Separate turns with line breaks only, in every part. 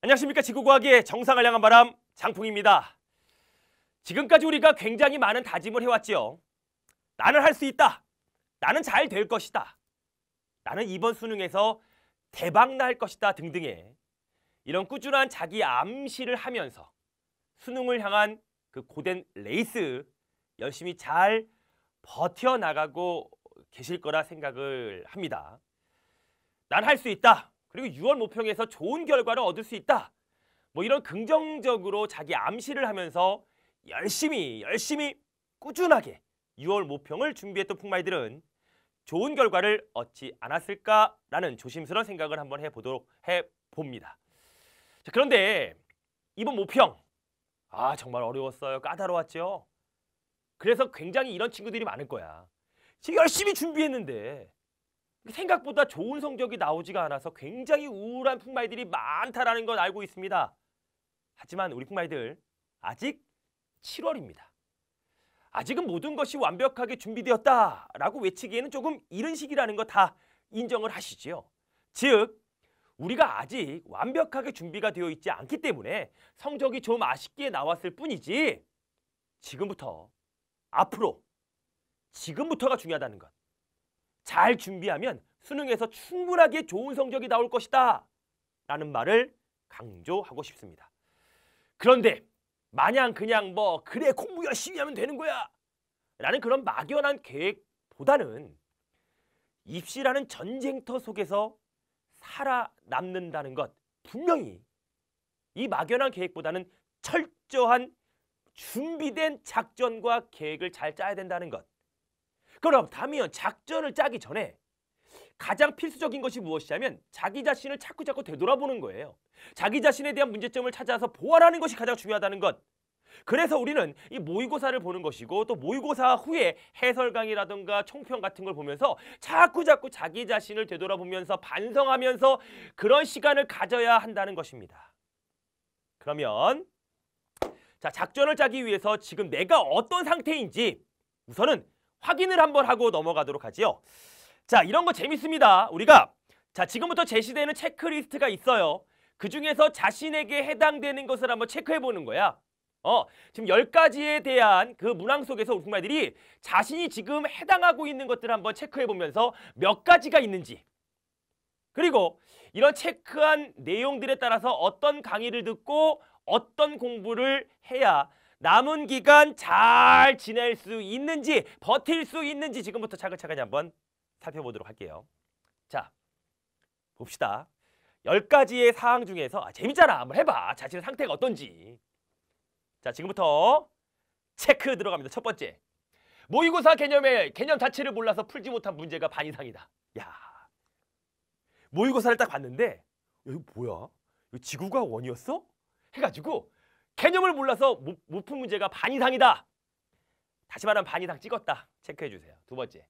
안녕하십니까. 지구과학의 정상을 향한 바람 장풍입니다. 지금까지 우리가 굉장히 많은 다짐을 해왔지요. 나는 할 수 있다. 나는 잘 될 것이다. 나는 이번 수능에서 대박 날 것이다 등등의 이런 꾸준한 자기 암시를 하면서 수능을 향한 그 고된 레이스 열심히 잘 버텨나가고 계실 거라 생각을 합니다. 난 할 수 있다. 그리고 6월 모평에서 좋은 결과를 얻을 수 있다. 뭐 이런 긍정적으로 자기 암시를 하면서 열심히 꾸준하게 6월 모평을 준비했던 풍마이들은 좋은 결과를 얻지 않았을까라는 조심스러운 생각을 한번 해봅니다. 자, 그런데 이번 모평 정말 어려웠어요. 까다로웠죠. 그래서 굉장히 이런 친구들이 많을 거야. 지금 열심히 준비했는데 생각보다 좋은 성적이 나오지가 않아서 굉장히 우울한 풍마이들이 많다라는 건 알고 있습니다. 하지만 우리 풍마이들 아직 7월입니다. 아직은 모든 것이 완벽하게 준비되었다라고 외치기에는 조금 이른 시기라는 거 다 인정을 하시지요. 즉 우리가 아직 완벽하게 준비가 되어 있지 않기 때문에 성적이 좀 아쉽게 나왔을 뿐이지 지금부터 앞으로 지금부터가 중요하다는 것. 잘 준비하면 수능에서 충분하게 좋은 성적이 나올 것이다 라는 말을 강조하고 싶습니다. 그런데 마냥 그냥 그래 공부 열심히 하면 되는 거야 라는 그런 막연한 계획보다는 입시라는 전쟁터 속에서 살아남는다는 것, 분명히 이 막연한 계획보다는 철저한 준비된 작전과 계획을 잘 짜야 된다는 것. 그렇다면 작전을 짜기 전에 가장 필수적인 것이 무엇이냐면 자기 자신을 자꾸 되돌아보는 거예요. 자기 자신에 대한 문제점을 찾아서 보완하는 것이 가장 중요하다는 것. 그래서 우리는 이 모의고사를 보는 것이고 또 모의고사 후에 해설 강의라든가 총평 같은 걸 보면서 자꾸 자기 자신을 되돌아보면서 반성하면서 그런 시간을 가져야 한다는 것입니다. 그러면 자, 작전을 짜기 위해서 지금 내가 어떤 상태인지 우선은 확인을 한번 하고 넘어가도록 하지요. 자, 이런 거 재밌습니다. 우리가 지금부터 제시되는 체크리스트가 있어요. 그 중에서 자신에게 해당되는 것을 한번 체크해 보는 거야. 지금 10가지에 대한 그 문항 속에서 우리 풍마이들이 자신이 지금 해당하고 있는 것들을 한번 체크해 보면서 몇 가지가 있는지, 그리고 이런 체크한 내용들에 따라서 어떤 강의를 듣고 어떤 공부를 해야 남은 기간 잘 지낼 수 있는지, 버틸 수 있는지 지금부터 차근차근히 한번 살펴보도록 할게요. 자, 봅시다. 10가지의 사항 중에서 재밌잖아. 한번 해봐. 자신의 상태가 어떤지. 자, 지금부터 체크 들어갑니다. 첫 번째. 모의고사 개념 자체를 몰라서 풀지 못한 문제가 반 이상이다. 야, 모의고사를 딱 봤는데 이거 뭐야? 이거 지구가 원이었어? 해가지고 개념을 몰라서 못 푼 문제가 반 이상이다. 다시 말하면 반 이상 찍었다. 체크해 주세요. 두 번째.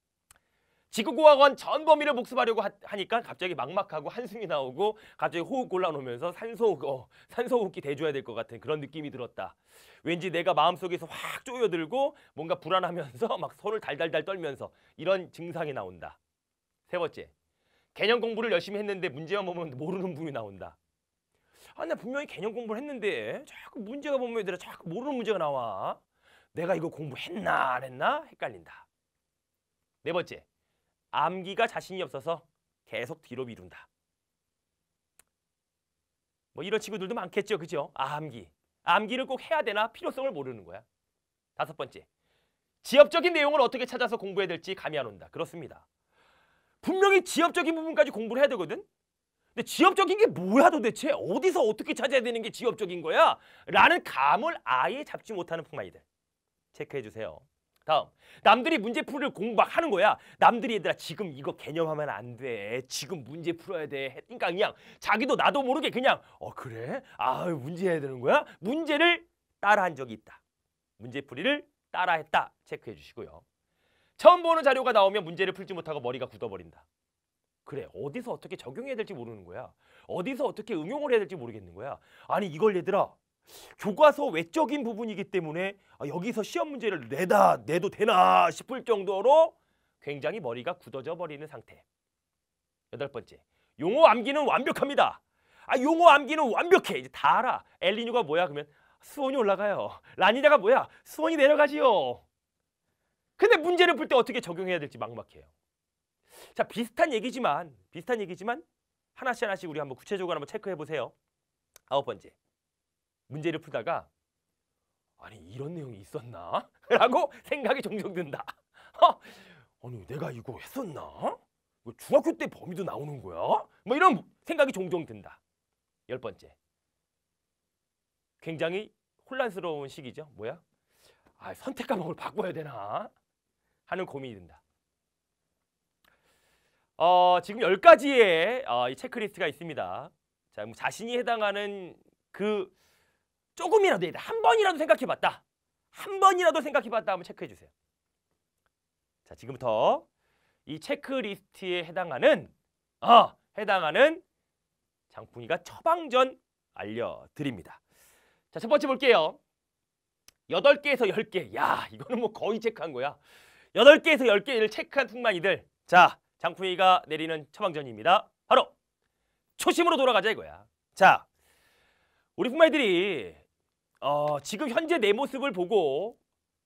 지구과학원 전 범위를 복습하려고 하니까 갑자기 막막하고 한숨이 나오고 갑자기 호흡 곤란오면서 산소호흡기 대줘야 될 것 같은 그런 느낌이 들었다. 왠지 내가 마음속에서 확 쪼여들고 뭔가 불안하면서 막 손을 달달달 떨면서 이런 증상이 나온다. 세 번째. 개념 공부를 열심히 했는데 문제만 보면 모르는 부분이 나온다. 나 분명히 개념 공부를 했는데 자꾸 문제가 보면 얘들아 자꾸 모르는 문제가 나와. 내가 이거 공부했나 안 했나 헷갈린다. 네 번째. 암기가 자신이 없어서 계속 뒤로 미룬다. 이런 친구들도 많겠죠. 그죠? 암기를 꼭 해야 되나 필요성을 모르는 거야. 다섯 번째. 지엽적인 내용을 어떻게 찾아서 공부해야 될지 감이 안 온다. 그렇습니다. 분명히 지엽적인 부분까지 공부를 해야 되거든. 근데 지엽적인 게 뭐야 도대체? 어디서 어떻게 찾아야 되는 게 지엽적인 거야? 라는 감을 아예 잡지 못하는 풍마이들. 체크해 주세요. 다음. 남들이 문제풀이를 공부하는 거야. 남들이 얘들아 지금 이거 개념하면 안 돼. 지금 문제 풀어야 돼. 그러니까 그냥 자기도 나도 모르게 그냥 그래? 문제 해야 되는 거야? 문제를 따라한 적이 있다. 문제풀이를 따라했다. 체크해 주시고요. 처음 보는 자료가 나오면 문제를 풀지 못하고 머리가 굳어버린다. 그래, 어디서 어떻게 적용해야 될지 모르는 거야. 어디서 어떻게 응용을 해야 될지 모르겠는 거야. 아니 이걸 얘들아 교과서 외적인 부분이기 때문에 여기서 시험 문제를 내도 되나 싶을 정도로 굉장히 머리가 굳어져 버리는 상태. 여덟 번째, 용어 암기는 완벽합니다. 용어 암기는 완벽해. 이제 다 알아. 엘니뇨가 뭐야? 그러면 수온이 올라가요. 라니냐가 뭐야? 수온이 내려가지요. 근데 문제를 풀 때 어떻게 적용해야 될지 막막해요. 자, 비슷한 얘기지만 하나씩 우리 한번 구체적으로 한번 체크해 보세요. 9번째. 문제를 풀다가 아니 이런 내용이 있었나? 라고 생각이 종종 든다. 아니 내가 이거 했었나? 중학교 때 범위도 나오는 거야? 뭐 이런 생각이 종종 든다. 10번째. 굉장히 혼란스러운 시기죠. 뭐야? 선택 과목을 바꿔야 되나? 하는 고민이 든다. 지금 10가지의 이 체크리스트가 있습니다. 자, 자신이 해당하는 그 조금이라도 한 번이라도 생각해봤다. 한 번이라도 생각해봤다 하면 체크해 주세요. 자, 지금부터 이 체크리스트에 해당하는 장풍이가 처방전 알려드립니다. 자, 첫 번째 볼게요. 8개에서 10개. 야, 이거는 뭐 거의 체크한 거야. 8개에서 10개를 체크한 풍만이들. 자, 장풍이가 내리는 처방전입니다. 바로 초심으로 돌아가자 이거야. 자, 우리 풍만이들이 지금 현재 내 모습을 보고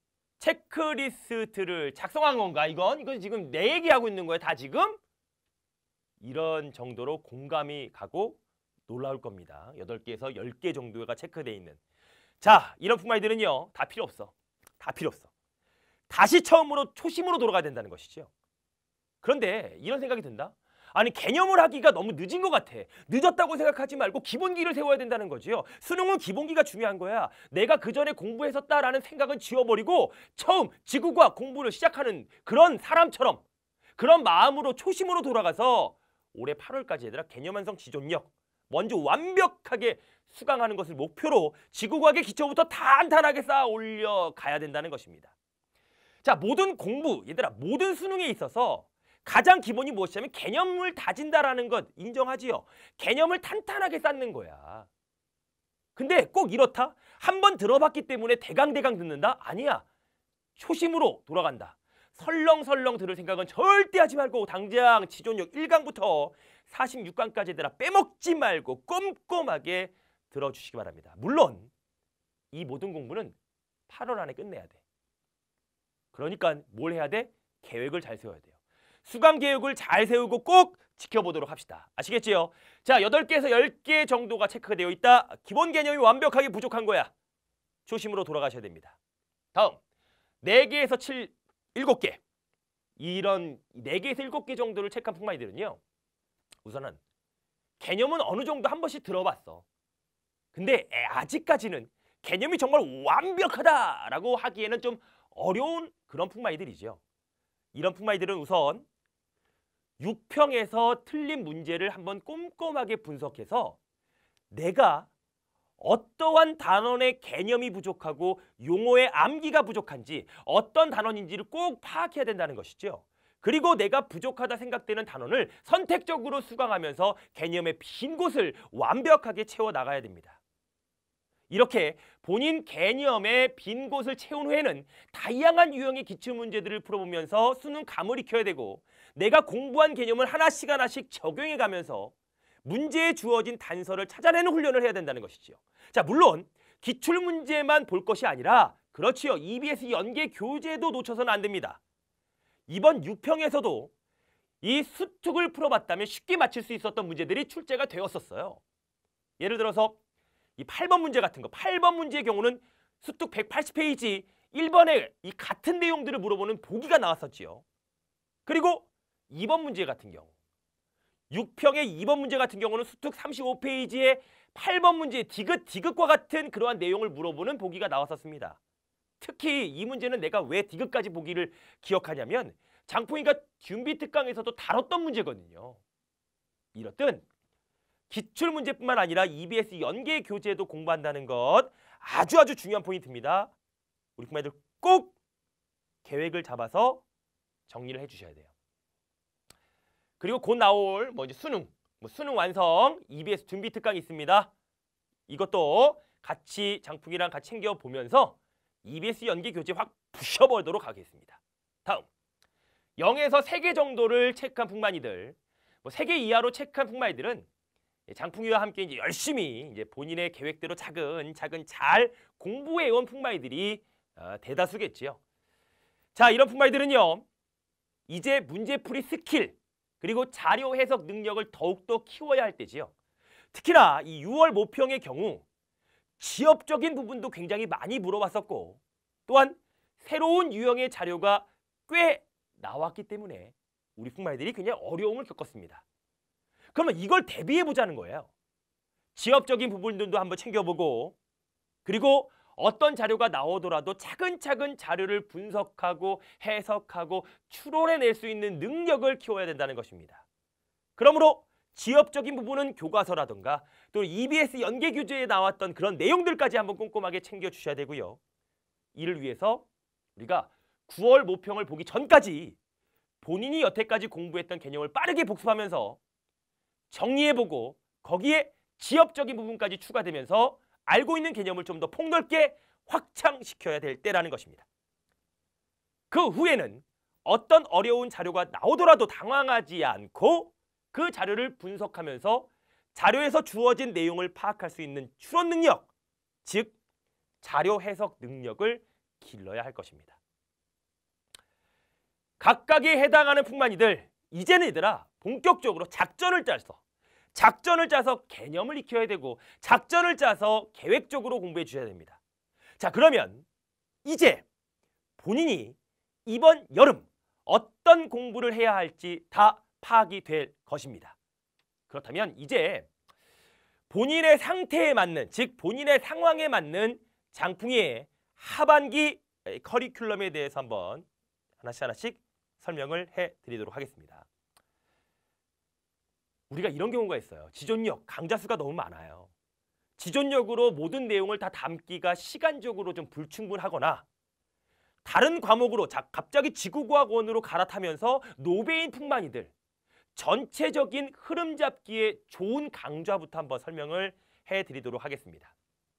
체크리스트를 작성한 건가? 이건 지금 내 얘기하고 있는 거야. 다 지금 이런 정도로 공감이 가고 놀라울 겁니다. 8개에서 10개 정도가 체크되어 있는. 자, 이런 풍마이들은요. 다 필요 없어. 다 필요 없어. 다시 처음으로 초심으로 돌아가야 된다는 것이죠. 그런데 이런 생각이 든다. 아니 개념을 하기가 너무 늦은 것 같아. 늦었다고 생각하지 말고 기본기를 세워야 된다는 거지요. 수능은 기본기가 중요한 거야. 내가 그 전에 공부했었다라는 생각은 지워버리고 처음 지구과학 공부를 시작하는 그런 사람처럼 그런 마음으로 초심으로 돌아가서 올해 8월까지 얘들아 개념 완성 지존력 먼저 완벽하게 수강하는 것을 목표로 지구과학의 기초부터 탄탄하게 쌓아 올려가야 된다는 것입니다. 자, 모든 공부, 얘들아 모든 수능에 있어서 가장 기본이 무엇이냐면 개념을 다진다라는 것 인정하지요. 개념을 탄탄하게 쌓는 거야. 근데 꼭 이렇다? 한 번 들어봤기 때문에 대강대강 듣는다? 아니야. 초심으로 돌아간다. 설렁설렁 들을 생각은 절대 하지 말고 당장 지존력 1강부터 46강까지 얘들아 빼먹지 말고 꼼꼼하게 들어주시기 바랍니다. 물론 이 모든 공부는 8월 안에 끝내야 돼. 그러니까 뭘 해야 돼? 계획을 잘 세워야 돼요. 수강 계획을 잘 세우고 꼭 지켜보도록 합시다. 아시겠지요? 자, 8개에서 10개 정도가 체크가 되어 있다. 기본 개념이 완벽하게 부족한 거야. 초심으로 돌아가셔야 됩니다. 다음 4개에서 7개. 이런 4개에서 7개 정도를 체크한 풍마이들은요. 우선은 개념은 어느 정도 한 번씩 들어봤어. 근데 아직까지는 개념이 정말 완벽하다라고 하기에는 좀 어려운 그런 풍마이들이죠. 이런 풍마이들은 우선 6평에서 틀린 문제를 한번 꼼꼼하게 분석해서 내가 어떠한 단원의 개념이 부족하고 용어의 암기가 부족한지 어떤 단원인지를 꼭 파악해야 된다는 것이죠. 그리고 내가 부족하다 생각되는 단원을 선택적으로 수강하면서 개념의 빈 곳을 완벽하게 채워나가야 됩니다. 이렇게 본인 개념의 빈 곳을 채운 후에는 다양한 유형의 기출문제들을 풀어보면서 수능 감을 익혀야 되고 내가 공부한 개념을 하나씩 적용해가면서 문제에 주어진 단서를 찾아내는 훈련을 해야 된다는 것이죠. 자, 물론 기출문제만 볼 것이 아니라 그렇지요. EBS 연계 교재도 놓쳐서는 안 됩니다. 이번 6평에서도 이 수특을 풀어봤다면 쉽게 맞힐 수 있었던 문제들이 출제가 되었었어요. 예를 들어서 이 8번 문제 같은 거, 8번 문제의 경우는 수특 180페이지 1번에 이 같은 내용들을 물어보는 보기가 나왔었지요. 그리고 2번 문제 같은 경우, 6평의 2번 문제 같은 경우는 수특 35페이지에 8번 문제 디귿과 같은 그러한 내용을 물어보는 보기가 나왔었습니다. 특히 이 문제는 내가 왜 디귿까지 보기를 기억하냐면 장풍이가 준비 특강에서도 다뤘던 문제거든요. 이렇듯 기출문제뿐만 아니라 EBS 연계 교재도 공부한다는 것 아주 중요한 포인트입니다. 우리 부모님들 꼭 계획을 잡아서 정리를 해주셔야 돼요. 그리고 곧 나올 이제 수능 완성 EBS 준비 특강이 있습니다. 이것도 같이 장풍이랑 같이 챙겨보면서 EBS 연계 교재 확 부셔보도록 하겠습니다. 다음 0에서 3개 정도를 체크한 풍만이들 3개 이하로 체크한 풍만이들은 장풍이와 함께 이제 열심히 이제 본인의 계획대로 차근차근 잘 공부해온 풍마이들이 대다수겠지요. 자, 이런 풍마이들은요, 이제 문제풀이 스킬 그리고 자료 해석 능력을 더욱더 키워야 할 때지요. 특히나 이 6월 모평의 경우 지엽적인 부분도 굉장히 많이 물어봤었고, 또한 새로운 유형의 자료가 꽤 나왔기 때문에 우리 풍마이들이 굉장히 어려움을 겪었습니다. 그러면 이걸 대비해보자는 거예요. 지엽적인 부분들도 한번 챙겨보고, 그리고 어떤 자료가 나오더라도 차근차근 자료를 분석하고 해석하고 추론해낼 수 있는 능력을 키워야 된다는 것입니다. 그러므로 지엽적인 부분은 교과서라든가 또 EBS 연계 교재에 나왔던 그런 내용들까지 한번 꼼꼼하게 챙겨주셔야 되고요. 이를 위해서 우리가 9월 모평을 보기 전까지 본인이 여태까지 공부했던 개념을 빠르게 복습하면서 정리해보고 거기에 지엽적인 부분까지 추가되면서 알고 있는 개념을 좀 더 폭넓게 확장시켜야 될 때라는 것입니다. 그 후에는 어떤 어려운 자료가 나오더라도 당황하지 않고 그 자료를 분석하면서 자료에서 주어진 내용을 파악할 수 있는 추론 능력, 즉 자료 해석 능력을 길러야 할 것입니다. 각각에 해당하는 풍만이들, 이제는 얘들아 본격적으로 작전을 짜서 개념을 익혀야 되고 작전을 짜서 계획적으로 공부해 주셔야 됩니다. 자, 그러면 이제 본인이 이번 여름 어떤 공부를 해야 할지 다 파악이 될 것입니다. 그렇다면 이제 본인의 상태에 맞는, 즉 본인의 상황에 맞는 장풍이의 하반기 커리큘럼에 대해서 한번 하나씩 설명을 해드리도록 하겠습니다. 우리가 이런 경우가 있어요. 지존력, 강좌 수가 너무 많아요. 지존력으로 모든 내용을 다 담기가 시간적으로 좀 불충분하거나 다른 과목으로 갑자기 지구과학원으로 갈아타면서 노베인 풍만이들 전체적인 흐름 잡기에 좋은 강좌부터 한번 설명을 해드리도록 하겠습니다.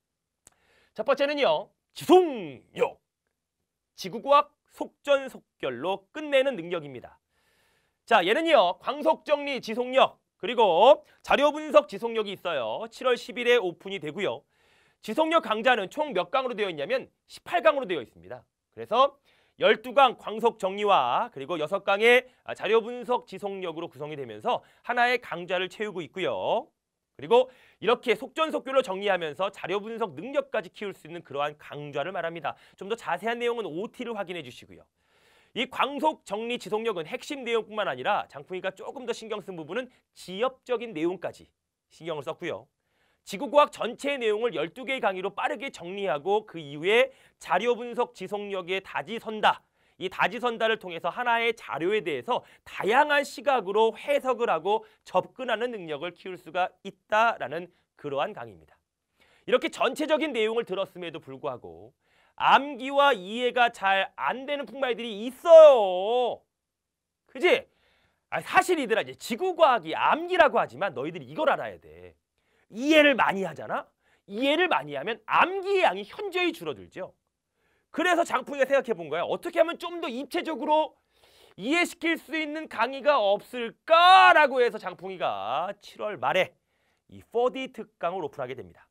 첫 번째는요, 지속력. 지구과학 속전속결로 끝내는 능력입니다. 자, 얘는요, 광속정리 지속력 그리고 자료분석 지속력이 있어요. 7월 10일에 오픈이 되고요. 지속력 강좌는 총 몇 강으로 되어 있냐면 18강으로 되어 있습니다. 그래서 12강 광속 정리와 그리고 6강의 자료분석 지속력으로 구성이 되면서 하나의 강좌를 채우고 있고요. 그리고 이렇게 속전속결로 정리하면서 자료분석 능력까지 키울 수 있는 그러한 강좌를 말합니다. 좀 더 자세한 내용은 OT를 확인해 주시고요. 이 광속 정리 지속력은 핵심 내용뿐만 아니라 장풍이가 조금 더 신경 쓴 부분은 지엽적인 내용까지 신경을 썼고요. 지구과학 전체의 내용을 12개의 강의로 빠르게 정리하고 그 이후에 자료 분석 지속력에 다지선다. 이 다지선다를 통해서 하나의 자료에 대해서 다양한 시각으로 해석을 하고 접근하는 능력을 키울 수가 있다라는 그러한 강의입니다. 이렇게 전체적인 내용을 들었음에도 불구하고 암기와 이해가 잘 안 되는 풍마이들이 있어요. 그지? 사실 이들아 이제 지구과학이 암기라고 하지만 너희들이 이걸 알아야 돼. 이해를 많이 하잖아? 이해를 많이 하면 암기의 양이 현저히 줄어들죠. 그래서 장풍이가 생각해 본 거야. 어떻게 하면 좀 더 입체적으로 이해시킬 수 있는 강의가 없을까라고 해서 장풍이가 7월 말에 이 4D 특강을 오픈하게 됩니다.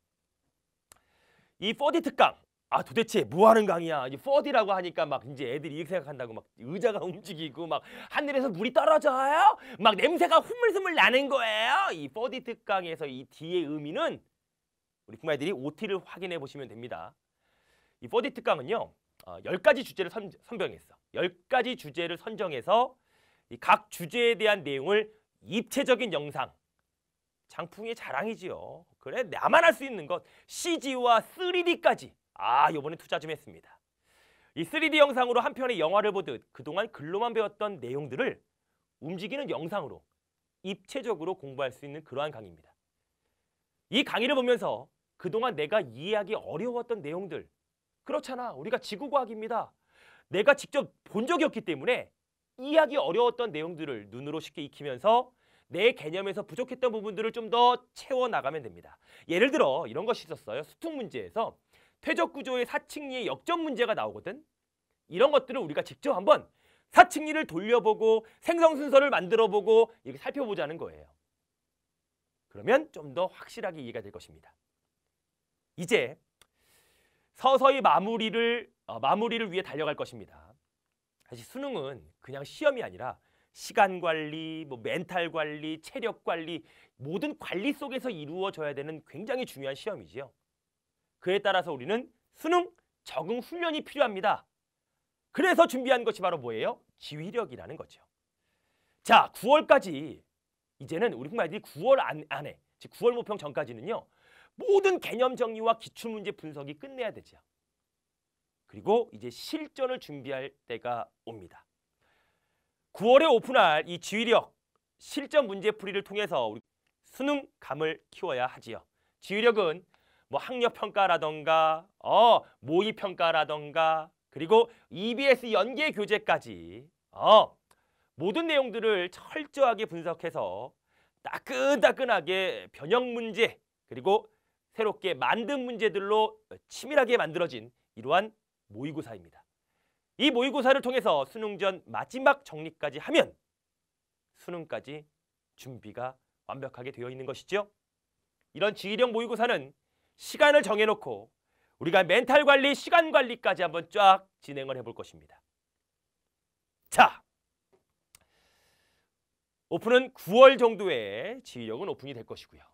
이 4D 특강, 도대체 뭐 하는 강의야? 이 4D라고 하니까 막 이제 애들이 이렇게 생각한다고 막 의자가 움직이고 막 하늘에서 물이 떨어져요? 막 냄새가 흐물흐물 나는 거예요. 이 4D 특강에서 이 D의 의미는 우리 부모님들이 OT를 확인해 보시면 됩니다. 이 4D 특강은요, 10가지 주제를 선정했어. 10가지 주제를 선정해서 이 각 주제에 대한 내용을 입체적인 영상, 장풍의 자랑이지요. 그래, 나만 할 수 있는 것, CG와 3D까지. 이번에 투자 좀 했습니다. 이 3D 영상으로 한 편의 영화를 보듯 그동안 글로만 배웠던 내용들을 움직이는 영상으로 입체적으로 공부할 수 있는 그러한 강의입니다. 이 강의를 보면서 그동안 내가 이해하기 어려웠던 내용들, 그렇잖아. 우리가 지구과학입니다. 내가 직접 본 적이 없기 때문에 이해하기 어려웠던 내용들을 눈으로 쉽게 익히면서 내 개념에서 부족했던 부분들을 좀 더 채워나가면 됩니다. 예를 들어 이런 것이 있었어요. 수특 문제에서 퇴적구조의 사칙리의 역전 문제가 나오거든. 이런 것들을 우리가 직접 한번 사칙리를 돌려보고 생성순서를 만들어보고 이렇게 살펴보자는 거예요. 그러면 좀 더 확실하게 이해가 될 것입니다. 이제 서서히 마무리를 위해 달려갈 것입니다. 사실 수능은 그냥 시험이 아니라 시간 관리, 멘탈 관리, 체력 관리, 모든 관리 속에서 이루어져야 되는 굉장히 중요한 시험이지요. 그에 따라서 우리는 수능 적응 훈련이 필요합니다. 그래서 준비한 것이 바로 뭐예요? 지휘력이라는 거죠. 자, 9월까지 이제는 우리 국민들이 9월 안에, 즉 9월 모평 전까지는요. 모든 개념 정리와 기출문제 분석이 끝내야 되죠. 그리고 이제 실전을 준비할 때가 옵니다. 9월에 오픈할 이 지휘력, 실전 문제풀이를 통해서 우리 수능감을 키워야 하지요. 지휘력은 학력평가라던가 모의평가라던가 그리고 EBS 연계 교재까지 모든 내용들을 철저하게 분석해서 따끈따끈하게 변형 문제 그리고 새롭게 만든 문제들로 치밀하게 만들어진 이러한 모의고사입니다. 이 모의고사를 통해서 수능 전 마지막 정리까지 하면 수능까지 준비가 완벽하게 되어 있는 것이죠. 이런 지휘력 모의고사는 시간을 정해놓고 우리가 멘탈 관리, 시간 관리까지 한번 쫙 진행을 해볼 것입니다. 자, 오픈은 9월 정도에 지휘력은 오픈이 될 것이고요.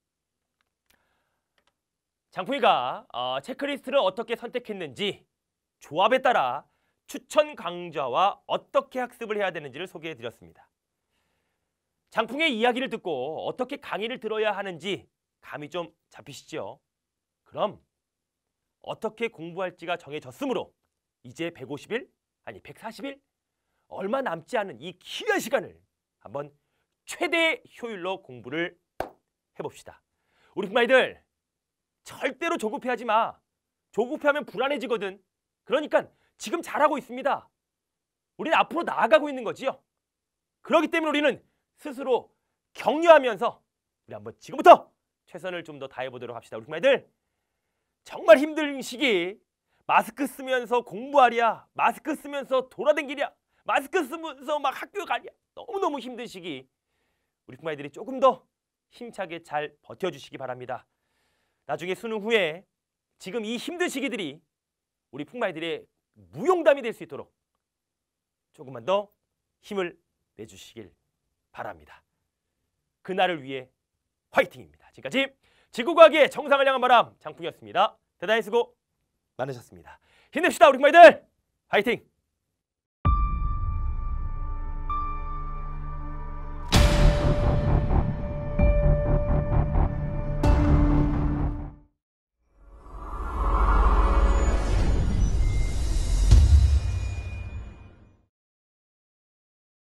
장풍이가 체크리스트를 어떻게 선택했는지 조합에 따라 추천 강좌와 어떻게 학습을 해야 되는지를 소개해드렸습니다. 장풍의 이야기를 듣고 어떻게 강의를 들어야 하는지 감이 좀 잡히시죠? 그럼 어떻게 공부할지가 정해졌으므로 이제 150일, 아니 140일 얼마 남지 않은 이 귀한 시간을 한번 최대 효율로 공부를 해봅시다. 우리 부모님들 절대로 조급해하지 마. 조급해하면 불안해지거든. 그러니까 지금 잘하고 있습니다. 우리는 앞으로 나아가고 있는 거지요. 그렇기 때문에 우리는 스스로 격려하면서 우리 한번 지금부터 최선을 좀 더 다해보도록 합시다. 우리 부모님들 정말 힘든 시기 마스크 쓰면서 공부하랴, 마스크 쓰면서 돌아다니랴, 마스크 쓰면서 막 학교 가랴 너무너무 힘든 시기 우리 부모님들이 조금 더 힘차게 잘 버텨주시기 바랍니다. 나중에 수능 후에 지금 이 힘든 시기들이 우리 풍마이들의 무용담이 될 수 있도록 조금만 더 힘을 내주시길 바랍니다. 그날을 위해 화이팅입니다. 지금까지 지구과학의 정상을 향한 바람 장풍이었습니다. 대단히 수고 많으셨습니다. 힘냅시다 우리 풍마이들. 화이팅!